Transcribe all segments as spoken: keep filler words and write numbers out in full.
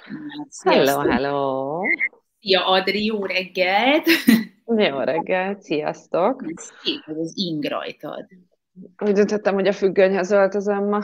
Hát, Hello, sziasztok! hello! Szia, Adri, jó reggelt! Jó reggelt, sziasztok! Szép ez az ing rajtad. Úgy döntöttem, hogy a függönyhöz öltözöm ma.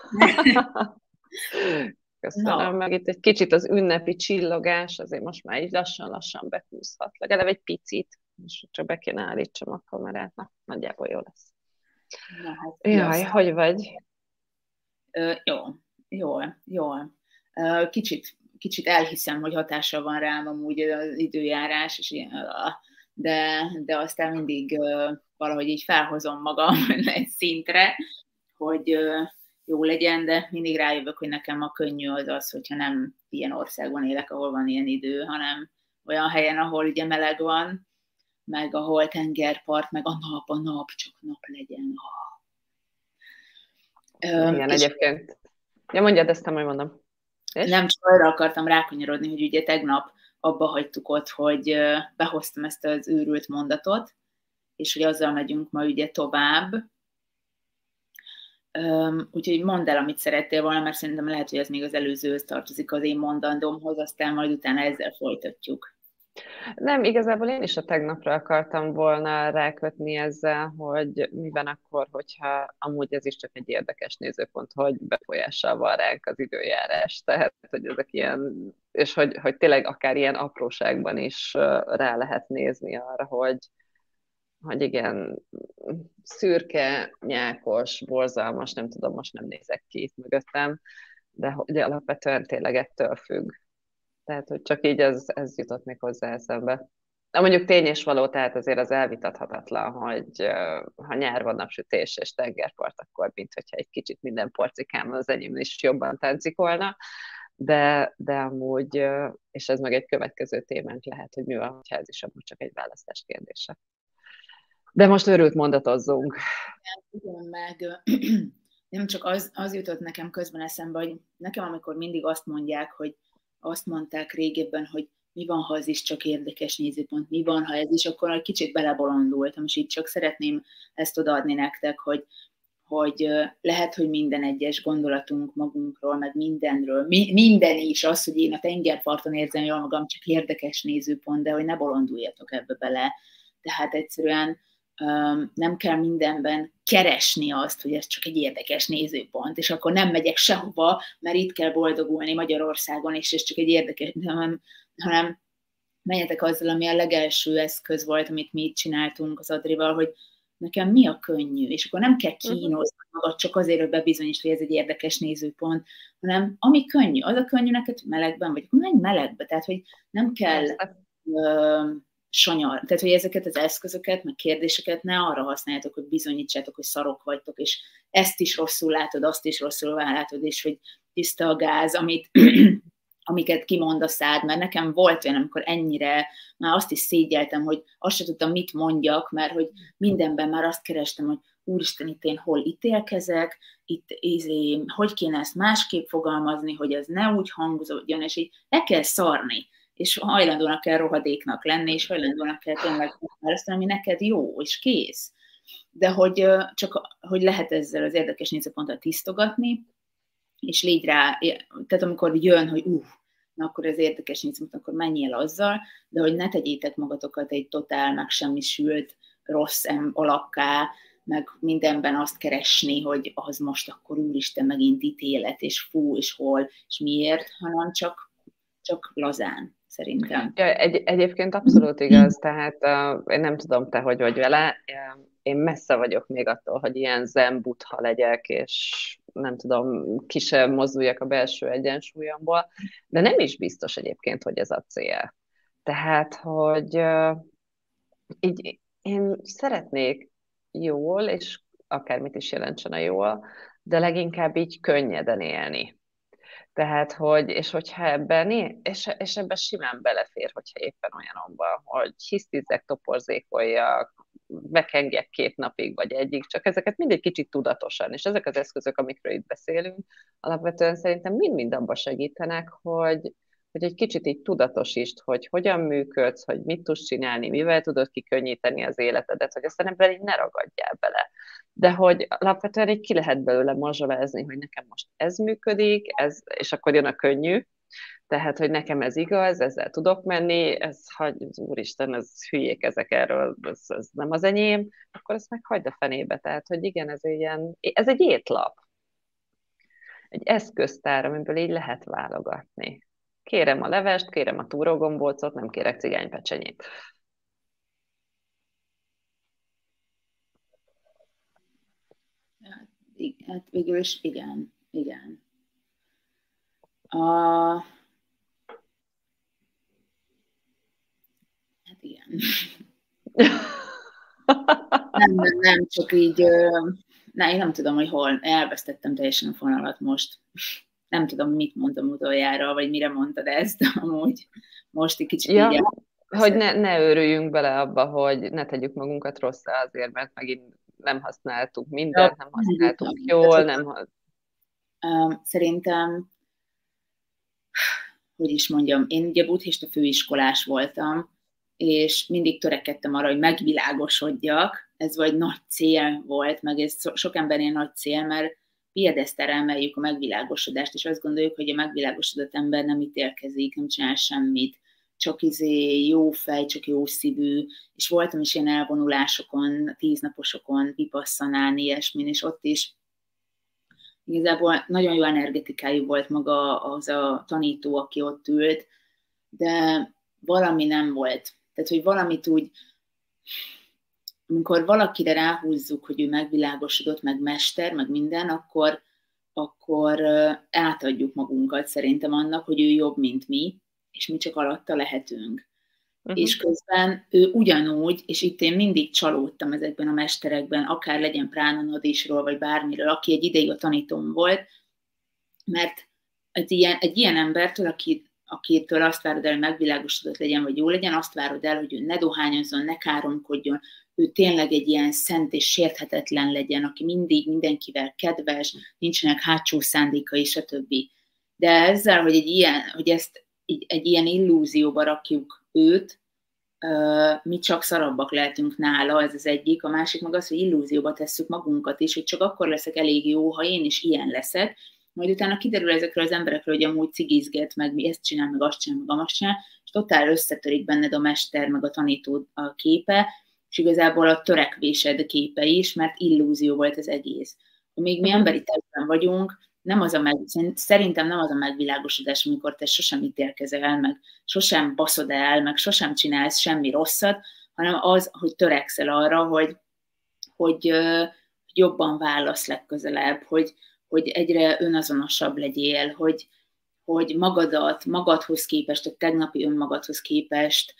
Köszönöm, Na, meg itt egy kicsit az ünnepi csillogás, azért most már így lassan-lassan behúzhat. Legalább egy picit, és csak be kéne állítsam a kamerát, na, nagyjából jó lesz. na hát Jaj, sziasztok! hogy vagy? Ö, jó, jól, jól. Ö, Kicsit, kicsit elhiszem, hogy hatással van rám amúgy az időjárás, és ilyen, ö, de, de aztán mindig ö, valahogy így felhozom magam egy szintre, hogy ö, jó legyen, de mindig rájövök, hogy nekem a könnyű az az, hogyha nem ilyen országban élek, ahol van ilyen idő, hanem olyan helyen, ahol ugye meleg van, meg ahol tengerpart, meg a nap, a nap, csak nap legyen. Ö, Igen, és egyébként. Ja, mondjad, ezt majd mondom. És? nem csak arra akartam rákanyarodni, hogy ugye tegnap abba hagytuk ott, hogy ö, behoztam ezt az őrült mondatot, és hogy azzal megyünk ma ugye tovább. Um, úgyhogy mondd el, amit szerettél volna, mert szerintem lehet, hogy ez még az előzőhöz tartozik az én mondandómhoz, aztán majd utána ezzel folytatjuk. Nem, igazából én is a tegnapra akartam volna rákötni ezzel, hogy mi van akkor, hogyha amúgy ez is csak egy érdekes nézőpont, hogy befolyással van ránk az időjárás. Tehát, hogy ezek ilyen, és hogy, hogy tényleg akár ilyen apróságban is ö, rá lehet nézni arra, hogy, hogy igen, szürke, nyákos, borzalmas, nem tudom, most nem nézek ki itt mögöttem, de hogy alapvetően tényleg ettől függ. Tehát, hogy csak így ez, ez jutott még hozzá eszembe. De mondjuk tény és való, tehát azért az elvitathatatlan, hogy uh, ha nyár van, napsütés és tengerpart, akkor mint hogyha egy kicsit minden porcikám az enyém is jobban táncikolna, de, de amúgy, uh, és ez meg egy következő témánk lehet, hogy mi van, hogyha ez is amúgy csak egy választás kérdése. De most őrült mondatozzunk. Igen, meg nem csak az, az jutott nekem közben eszembe, hogy nekem amikor mindig azt mondják, hogy azt mondták régebben, hogy mi van, ha ez is csak érdekes nézőpont, mi van, ha ez is, akkor egy kicsit belebolondultam, és így csak szeretném ezt odaadni nektek, hogy, hogy lehet, hogy minden egyes gondolatunk magunkról, meg mindenről, mi, minden is az, hogy én a tengerparton érzem jól magam, csak érdekes nézőpont, de hogy ne bolonduljatok ebbe bele. Tehát egyszerűen um, nem kell mindenben keresni azt, hogy ez csak egy érdekes nézőpont, és akkor nem megyek sehova, mert itt kell boldogulni Magyarországon, és ez csak egy érdekes, hanem, hanem menjetek azzal, ami a legelső eszköz volt, amit mi itt csináltunk az Adrival, hogy nekem mi a könnyű, és akkor nem kell Uh-huh. kínozni magad csak azért, hogy bebizonyítsd, hogy ez egy érdekes nézőpont, hanem ami könnyű, az a könnyű neked melegben, vagy akkor menj melegbe, tehát hogy nem kell Persze. ö, sanyar, tehát hogy ezeket az eszközöket, meg kérdéseket ne arra használjátok, hogy bizonyítsátok, hogy szarok vagytok, és ezt is rosszul látod, azt is rosszul látod, és hogy tiszta a gáz, amit amiket kimond a szád, mert nekem volt olyan, amikor ennyire már azt is szégyeltem, hogy azt sem tudtam, mit mondjak, mert hogy mindenben már azt kerestem, hogy úristen, itt én hol ítélkezek, itt izé, hogy kéne ezt másképp fogalmazni, hogy ez ne úgy hangzódjon, és így le kell szarni, és hajlandónak kell rohadéknak lenni, és hajlandónak kell tényleg választani, ami neked jó, és kész. De hogy csak hogy lehet ezzel az érdekes nézőponttal tisztogatni, és légy rá, tehát amikor jön, hogy uff, na akkor ez érdekes nézőpont, akkor menjél azzal, de hogy ne tegyétek magatokat egy totál megsemmisült rossz alakká, meg mindenben azt keresni, hogy az most akkor úristen megint ítélet, és fú, és hol, és miért, hanem csak, csak lazán, szerintem. Ja, egy, egyébként abszolút igaz, tehát uh, én nem tudom, te hogy vagy vele, én messze vagyok még attól, hogy ilyen zen buddha legyek, és nem tudom, ki sem mozduljak a belső egyensúlyomból, de nem is biztos egyébként, hogy ez a cél. Tehát, hogy uh, így én szeretnék jól, és akármit is jelentsen a jól, de leginkább így könnyeden élni. Tehát, hogy, és hogyha ebben, és, és ebben simán belefér, hogyha éppen olyanom van, hogy hisztizzek, toporzékoljak, bekengjek két napig, vagy egyig, csak ezeket mindig kicsit tudatosan, és ezek az eszközök, amikről itt beszélünk, alapvetően szerintem mind-mind abban segítenek, hogy, hogy egy kicsit így tudatosítsd, hogy hogyan működsz, hogy mit tudsz csinálni, mivel tudod kikönnyíteni az életedet, hogy aztán ebben így ne ragadjál bele, de hogy alapvetően így ki lehet belőle mazsolázni, hogy nekem most ez működik, ez, és akkor jön a könnyű, Tehát, hogy nekem ez igaz, ezzel tudok menni, ez, hogy úristen, ez hülyék ezek erről, ez, ez nem az enyém, akkor ezt meg hagyd a fenébe. Tehát, hogy igen, ez egy ilyen, ez egy étlap, egy eszköztár, amiből így lehet válogatni. Kérem a levest, kérem a túrógombócot, nem kérek cigánypecsenyét. Hát végül is igen, igen. A... Hát igen. nem, nem, nem, csak így, ne, én nem tudom, hogy hol, elvesztettem teljesen a fonalat most. Nem tudom, mit mondtam utoljára, vagy mire mondtad ezt, de amúgy most egy kicsit ja, így hogy ne, ne őrüljünk bele abba, hogy ne tegyük magunkat rosszá azért, mert megint nem használtuk mindent, nem használtuk jól, nem... Szerintem, hogy is mondjam, én ugye buddhista főiskolás voltam, és mindig törekedtem arra, hogy megvilágosodjak, ez vagy nagy cél volt, meg ez sok embernél nagy cél, mert piedesztára emeljük a megvilágosodást, és azt gondoljuk, hogy a megvilágosodott ember nem ítélkezik, nem csinál semmit, csak izé jó fej, csak jó szívű, és voltam is ilyen elvonulásokon, tíznaposokon, vipasszanán, ilyesmin, és ott is igazából nagyon jó energetikájú volt maga az a tanító, aki ott ült, de valami nem volt. Tehát, hogy valamit úgy, amikor valakire ráhúzzuk, hogy ő megvilágosodott, meg mester, meg minden, akkor, akkor átadjuk magunkat szerintem annak, hogy ő jobb, mint mi, és mi csak alatta lehetünk. Uh-huh. És közben ő ugyanúgy, és itt én mindig csalódtam ezekben a mesterekben, akár legyen Pránanadisról, vagy bármiről, aki egy ideig a tanítóm volt, mert egy ilyen, egy ilyen embertől, aki, akitől azt várod el, hogy megvilágosodott legyen, vagy jó legyen, azt várod el, hogy ő ne dohányozzon, ne káromkodjon, ő tényleg egy ilyen szent és sérthetetlen legyen, aki mindig mindenkivel kedves, nincsenek hátsó szándékai, stb. De ezzel, hogy egy ilyen, hogy ezt egy ilyen illúzióba rakjuk őt, mi csak szarabbak lehetünk nála, ez az egyik, a másik meg az, hogy illúzióba tesszük magunkat is, hogy csak akkor leszek elég jó, ha én is ilyen leszek, majd utána kiderül ezekről az emberekről, hogy amúgy cigizget, meg mi ezt csinál, meg azt csinál, meg azt csinál, és totál összetörik benned a mester, meg a tanító a képe, és igazából a törekvésed képe is, mert illúzió volt az egész. Amíg mi emberi testben vagyunk, nem az a meg, szerintem nem az a megvilágosodás, amikor te sosem ítélkezel, meg sosem baszod el, meg sosem csinálsz semmi rosszat, hanem az, hogy törekszel arra, hogy, hogy jobban válasz legközelebb, hogy, hogy egyre önazonosabb legyél, hogy, hogy magadat, magadhoz képest, a tegnapi önmagadhoz képest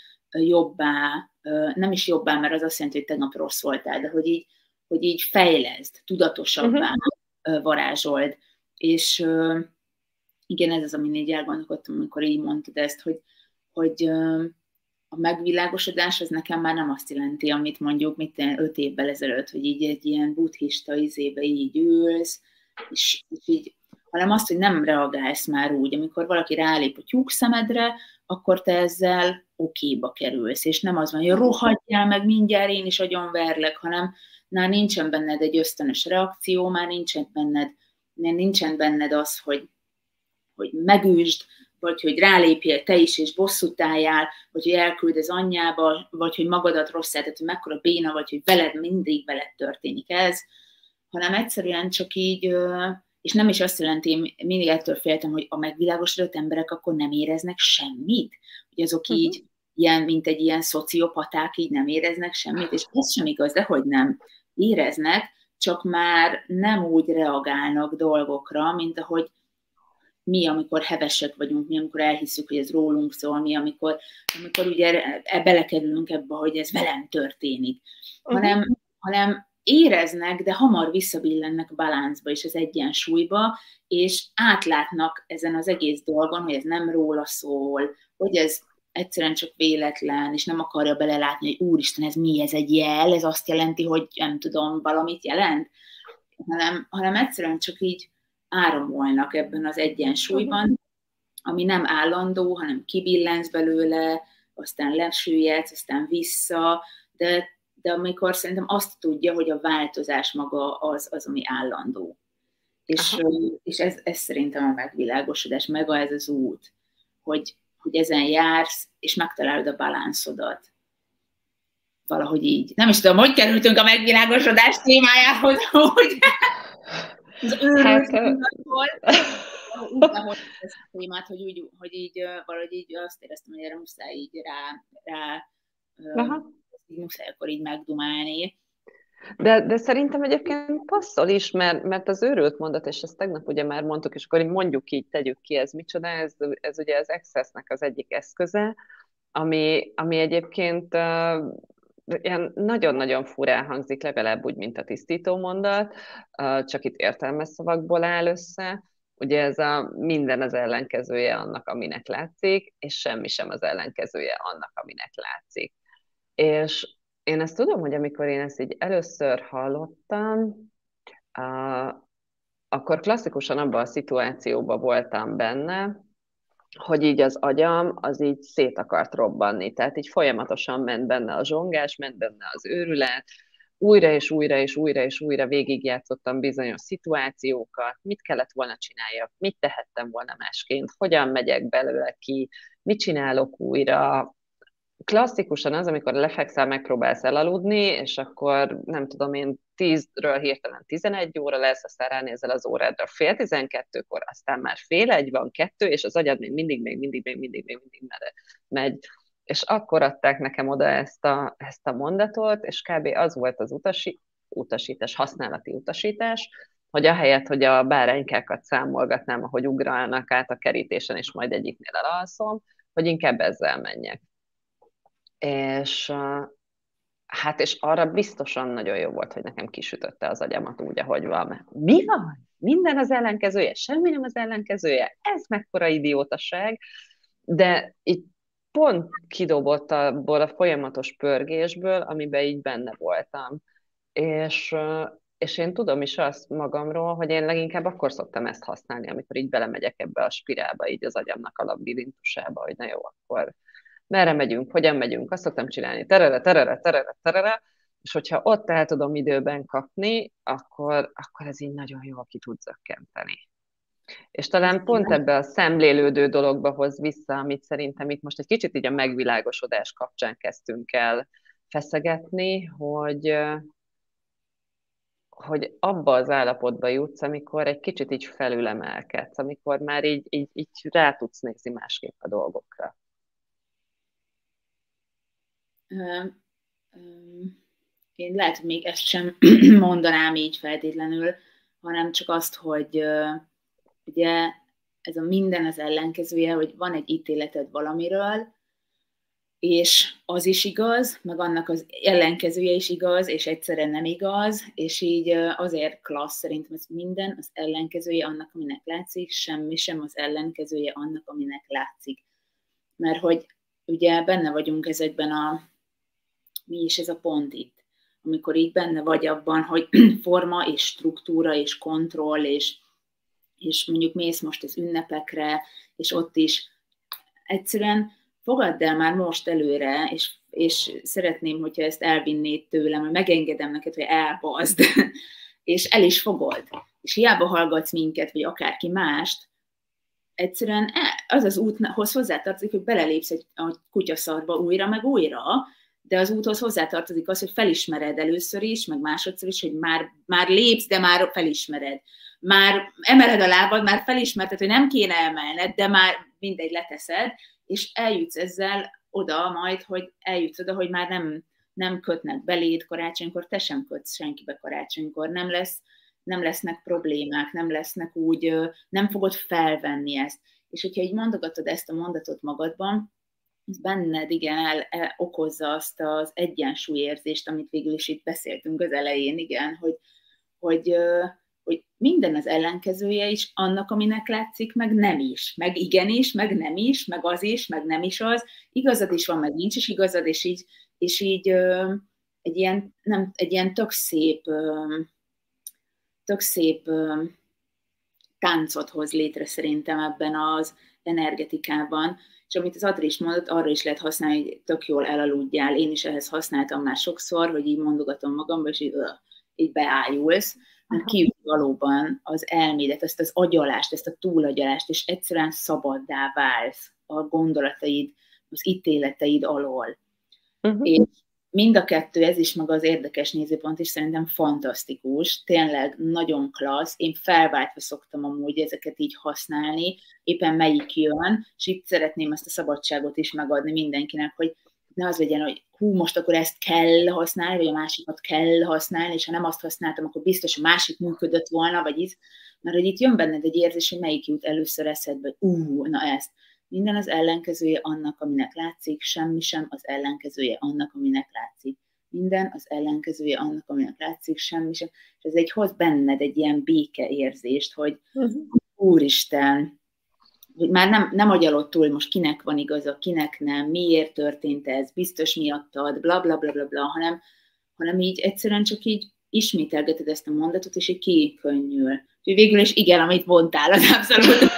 jobbá, nem is jobbá, mert az azt jelenti, hogy tegnap rossz voltál, de hogy így, hogy így fejleszd, tudatosabbá uh-huh. varázsold. És uh, igen, ez az, amin így elgondolkodtam, amikor így mondtad ezt, hogy, hogy uh, a megvilágosodás az nekem már nem azt jelenti, amit mondjuk mit öt évvel ezelőtt, hogy így egy ilyen buddhista izébe így ülsz, és, és így, hanem azt, hogy nem reagálsz már úgy, amikor valaki rálép a tyúk szemedre, akkor te ezzel okéba kerülsz, és nem az van, hogy rohadjál meg mindjárt, én is agyonverlek, hanem már nincsen benned egy ösztönös reakció, már nincsen benned nincsen benned az, hogy, hogy megüsd, vagy hogy rálépjél te is, és bosszút álljál, vagy hogy elküld az anyjába, vagy hogy magadat rosszá, tehát hogy mekkora béna vagy, hogy veled mindig veled történik ez, hanem egyszerűen csak így, és nem is azt jelenti, én mindig ettől féltem, hogy a megvilágosodott emberek akkor nem éreznek semmit, hogy azok így, uh-huh. ilyen, mint egy ilyen szociopaták, így nem éreznek semmit, és ez sem igaz, de hogy nem éreznek, csak már nem úgy reagálnak dolgokra, mint ahogy mi, amikor hevesek vagyunk, mi, amikor elhiszük, hogy ez rólunk szól, mi, amikor, amikor ugye belekerülünk ebbe, hogy ez velem történik. Uh-huh. Hanem, hanem éreznek, de hamar visszabillennek a baláncba és az egyensúlyba, és átlátnak ezen az egész dolgon, hogy ez nem róla szól, hogy ez egyszerűen csak véletlen, és nem akarja belelátni, hogy úristen, ez mi, ez egy jel, ez azt jelenti, hogy nem tudom, valamit jelent, hanem, hanem egyszerűen csak így áramolnak ebben az egyensúlyban, ami nem állandó, hanem kibillensz belőle, aztán lesüllyedsz, aztán vissza, de, de amikor szerintem azt tudja, hogy a változás maga az, az ami állandó. És, és ez, ez szerintem a megvilágosodás, meg ez az út. hogy, hogy ezen jársz, és megtalálod a balanszodat. Valahogy így. Nem is tudom, hogy kerültünk a megvilágosodás témájához, hogy az őrült mondatból. Úgy behozott ezt a témát, hogy, úgy, hogy így valahogy így azt éreztem, hogy erre muszáj így rá, rá így muszáj akkor így megdumálni. De, de szerintem egyébként passzol is, mert, mert az őrült mondat, és ezt tegnap ugye már mondtuk, és akkor így mondjuk így, tegyük ki, ez micsoda, ez, ez ugye az Access-nek az egyik eszköze, ami, ami egyébként uh, ilyen nagyon-nagyon furán hangzik, legalább úgy, mint a tisztító mondat, uh, csak itt értelmesszavakból áll össze. Ugye ez a minden az ellenkezője annak, aminek látszik, és semmi sem az ellenkezője annak, aminek látszik. És én ezt tudom, hogy amikor én ezt így először hallottam, uh, akkor klasszikusan abban a szituációban voltam benne, hogy így az agyam az így szét akart robbanni. Tehát így folyamatosan ment benne a zsongás, ment benne az őrület, újra és újra és újra és újra végigjátszottam bizonyos szituációkat, mit kellett volna csináljak, mit tehettem volna másként, hogyan megyek belőle ki, mit csinálok újra. Klasszikusan az, amikor lefekszel, megpróbálsz elaludni, és akkor nem tudom én, tízről hirtelen tizenegy óra lesz, aztán ránézel az órádra fél tizenkettőkor, aztán már fél egy van, kettő, és az agyad még mindig, még mindig, még mindig, még mindig megy. És akkor adták nekem oda ezt a, ezt a mondatot, és kb. Az volt az utasi, utasítás, használati utasítás, hogy ahelyett, hogy a báránykákat számolgatnám, ahogy ugrálnak át a kerítésen, és majd egyiknél elalszom, hogy inkább ezzel menjek. És hát és arra biztosan nagyon jó volt, hogy nekem kisütötte az agyamat úgy, ahogy van. Mi van? Minden az ellenkezője? Semmi nem az ellenkezője? Ez mekkora idiótaság? De itt pont kidobott abból a folyamatos pörgésből, amiben így benne voltam. És, és én tudom is azt magamról, hogy én leginkább akkor szoktam ezt használni, amikor így belemegyek ebbe a spirálba, így az agyamnak a labirintusába, hogy na jó, akkor merre megyünk, hogyan megyünk, azt szoktam csinálni, terere, terere, terere, terere, és hogyha ott el tudom időben kapni, akkor, akkor ez így nagyon jól ki tud zökkenteni. És talán pont ebbe a szemlélődő dologba hoz vissza, amit szerintem itt most egy kicsit így a megvilágosodás kapcsán kezdtünk el feszegetni, hogy, hogy abba az állapotba jutsz, amikor egy kicsit így felülemelkedsz, amikor már így, így, így rá tudsz nézni másképp a dolgokra. Én lehet, hogy még ezt sem mondanám így feltétlenül, hanem csak azt, hogy ugye ez a minden az ellenkezője, hogy van egy ítéleted valamiről, és az is igaz, meg annak az ellenkezője is igaz, és egyszerre nem igaz, és így azért klassz szerintem ez minden az ellenkezője annak, aminek látszik, semmi sem az ellenkezője annak, aminek látszik. Mert hogy ugye benne vagyunk ezekben a, mi is ez a pont itt, amikor így benne vagy abban, hogy forma és struktúra és kontroll, és, és mondjuk mész most az ünnepekre, és ott is egyszerűen fogadd el már most előre, és, és szeretném, hogyha ezt elvinnéd tőlem, hogy megengedem neked, hogy elbazd, és el is fogod. És hiába hallgatsz minket, vagy akárki mást, egyszerűen az az úthoz hozzátartozik, hogy belelépsz egy a kutyaszarba újra, meg újra, de az úthoz hozzátartozik az, hogy felismered először is, meg másodszor is, hogy már, már lépsz, de már felismered. Már emeled a lábad, már felismerted, hogy nem kéne emelned, de már mindegy, leteszed, és eljutsz ezzel oda majd, hogy eljutsz oda, hogy már nem, nem kötnek beléd karácsonykor, te sem kötsz senkibe karácsonykor, nem lesz, nem lesznek problémák, nem lesznek úgy, nem fogod felvenni ezt. És hogyha így mondogatod ezt a mondatot magadban, ez benned igen el, el okozza azt az egyensúlyérzést, amit végül is itt beszéltünk az elején, igen, hogy, hogy, hogy minden az ellenkezője is annak, aminek látszik, meg nem is, meg igenis, meg nem is, meg az is, meg nem is az, igazad is van, meg nincs is igazad, és így, és így egy, ilyen, nem, egy ilyen tök szép, tök szép táncot hoz létre szerintem ebben az energetikában, és amit az Adri is mondott, arra is lehet használni, hogy tök jól elaludjál. Én is ehhez használtam már sokszor, hogy így mondogatom magamba, és így, öh, így beájulsz, mert kiüt valóban az elmédet, ezt az agyalást, ezt a túlagyalást, és egyszerűen szabaddá válsz. a gondolataid, az ítéleteid alól. Uh-huh. És mind a kettő, ez is maga az érdekes nézőpont is szerintem fantasztikus, tényleg nagyon klassz, én felváltva szoktam amúgy ezeket így használni, éppen melyik jön, és itt szeretném ezt a szabadságot is megadni mindenkinek, hogy ne az legyen, hogy hú, most akkor ezt kell használni, vagy a másikat kell használni, és ha nem azt használtam, akkor biztos a másik működött volna, vagy így, mert hogy itt jön benned egy érzés, hogy melyik jut először eszedbe, ú, na ezt. Minden az ellenkezője annak, aminek látszik, semmi sem az ellenkezője annak, aminek látszik. Minden az ellenkezője annak, aminek látszik, semmi sem. És ez egy hoz benned egy ilyen békeérzést, hogy uh-huh. Úristen, hogy már nem, nem agyalod túl, most kinek van igaza, kinek nem, miért történt ez, biztos miattad, bla bla bla bla, bla hanem, hanem így egyszerűen csak így ismételgeted ezt a mondatot, és így kikönnyül. Úgyhogy végül is igen, amit mondtál, az abszolút.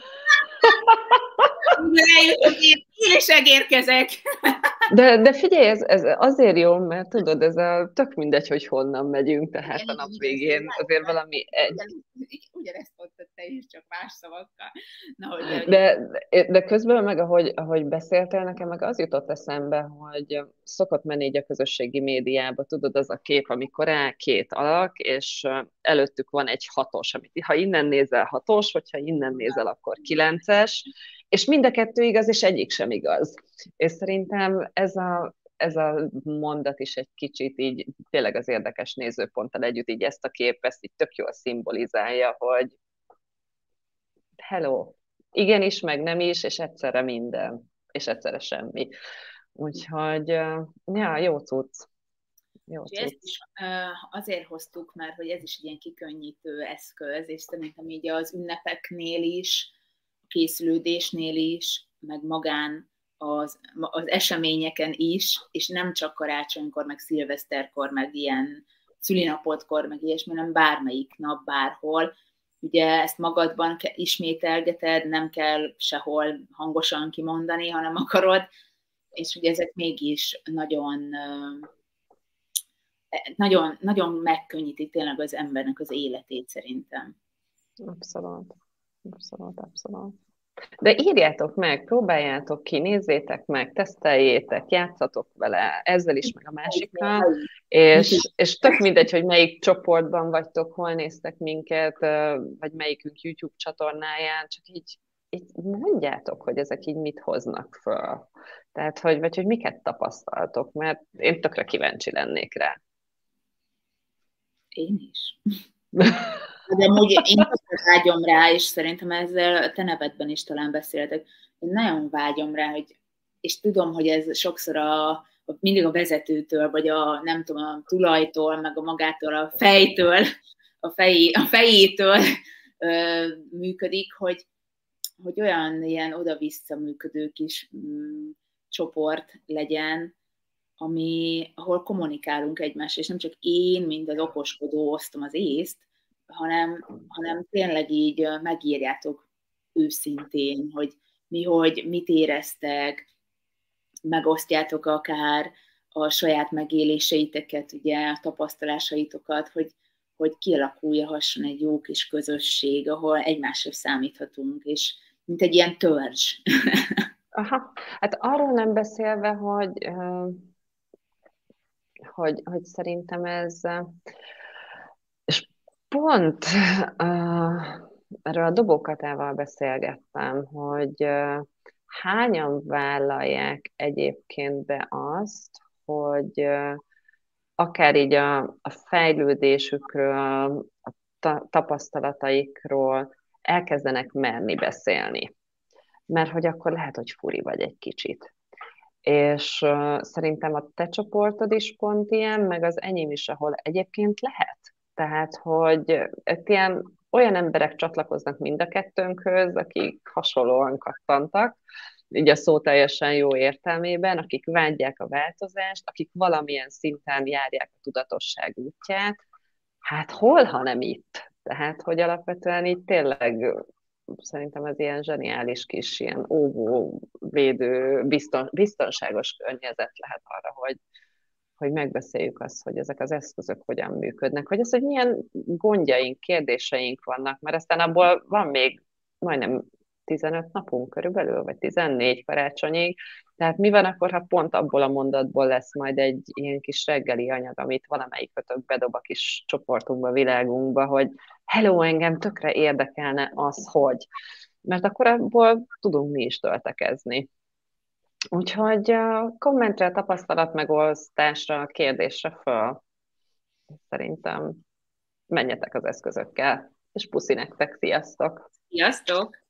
Én is megérkezek. De, de figyelj, ez, ez azért jó, mert tudod, ez a tök mindegy, hogy honnan megyünk, tehát a nap végén azért valami egy... Ugyanezt mondtad te is, csak más szavakkal. Na, hogy de, de közben meg, ahogy, ahogy beszéltél, nekem meg az jutott eszembe, hogy szokott menni így a közösségi médiába, tudod, az a kép, amikor áll két alak, és előttük van egy hatos, amit ha innen nézel hatos, hogyha innen nézel, akkor kilences, és mind a kettő igaz, és egyik sem igaz. És szerintem ez a, ez a mondat is egy kicsit így tényleg az érdekes nézőponttal együtt így ezt a kép, ezt így tök jól szimbolizálja, hogy hello, igenis, meg nem is, és egyszerre minden, és egyszerre semmi. Úgyhogy, ja, jó cucc. Jó cucc. Ezt is azért hoztuk, mert hogy ez is egy ilyen kikönnyítő eszköz, és szerintem így az ünnepeknél is, a készülődésnél is, meg magán az, az eseményeken is, és nem csak karácsonykor, meg szilveszterkor, meg ilyen szülinapotkor, meg ilyesmi, hanem bármelyik nap, bárhol. Ugye ezt magadban ismételgeted, nem kell sehol hangosan kimondani, hanem akarod, és ugye ezek mégis nagyon, nagyon, nagyon megkönnyítik tényleg az embernek az életét szerintem. Abszolút. Abszolút, abszolút. De írjátok meg, próbáljátok ki, nézzétek meg, teszteljétek, játszatok vele, ezzel is, meg a másikkal, és, és tök mindegy, hogy melyik csoportban vagytok, hol néztek minket, vagy melyikünk YouTube csatornáján, csak így, így mondjátok, hogy ezek így mit hoznak föl. Tehát, hogy, vagy hogy miket tapasztaltok, mert én tökre kíváncsi lennék rá. Én is. De amúgy én vágyom rá, és szerintem ezzel a te nevedben is talán beszéltek, én nagyon vágyom rá, hogy, és tudom, hogy ez sokszor a, a, mindig a vezetőtől, vagy a nem tudom, a tulajtól, meg a magától, a fejtől, a, fej, a fejétől ö, működik, hogy, hogy olyan ilyen oda-vissza működő kis mm, csoport legyen, ami, ahol kommunikálunk egymással, és nem csak én, mint az okoskodó osztom az észt, hanem, hanem tényleg így megírjátok őszintén, hogy mi, hogy mit éreztek, megosztjátok akár a saját megéléseiteket, ugye, a tapasztalásaitokat, hogy, hogy kialakulhasson egy jó kis közösség, ahol egymásra számíthatunk, és mint egy ilyen törzs. Aha, hát arról nem beszélve, hogy, hogy, hogy szerintem ez, és pont erről a Dobókatával beszélgettem, hogy hányan vállalják egyébként be azt, hogy akár így a, a fejlődésükről, a ta, tapasztalataikról elkezdenek merni beszélni. Mert hogy akkor lehet, hogy furi vagy egy kicsit. És uh, szerintem a te csoportod is pont ilyen, meg az enyém is, ahol egyébként lehet. Tehát, hogy ilyen, olyan emberek csatlakoznak mind a kettőnkhöz, akik hasonlóan kattantak, így a szó teljesen jó értelmében, akik vágyják a változást, akik valamilyen szinten járják a tudatosság útját. Hát hol, ha nem itt? Tehát, hogy alapvetően így tényleg szerintem ez ilyen zseniális kis, ilyen óvó, védő, bizton, biztonságos környezet lehet arra, hogy, hogy megbeszéljük azt, hogy ezek az eszközök hogyan működnek, hogy az, hogy milyen gondjaink, kérdéseink vannak, mert aztán abból van még majdnem tizenöt napunk körülbelül, vagy tizennégy karácsonyig. Tehát mi van akkor, ha pont abból a mondatból lesz majd egy ilyen kis reggeli anyag, amit valamelyikötök bedob a kis csoportunkba, világunkba, hogy hello, engem tökre érdekelne az, hogy... Mert akkor abból tudunk mi is töltekezni. Úgyhogy a kommentre, tapasztalatmegosztásra, kérdésre föl. Szerintem menjetek az eszközökkel, és puszi nektek, sziasztok! Sziasztok!